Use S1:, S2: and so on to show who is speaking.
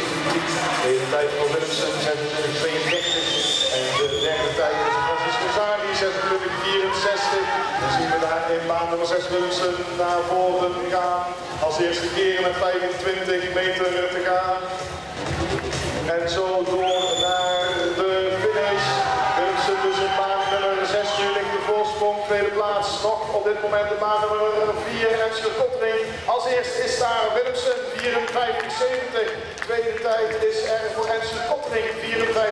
S1: De tijd van Willemsen 26-32 en de derde tijd is Francisco Zari 26-64. Dan zien we daar in baan nummer 6 Willemsen naar voren gaan. Als eerste keer met 25 meter te gaan. En zo door naar de finish. Willemsen dus in baan nummer 6, nu ligt de voorsprong, tweede plaats. Nog op dit moment de baan nummer 4 en Kottering. Als eerste is daar Willemsen 54-70. Tweede